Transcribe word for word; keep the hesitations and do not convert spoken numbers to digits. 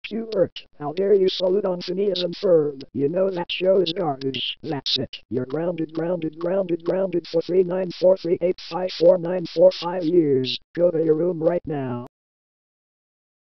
You Bert, how dare you salute on Phineas and Ferb? You know that show is garbage. That's it. You're grounded, grounded, grounded, grounded for three nine four three eight five four nine four five years. Go to your room right now.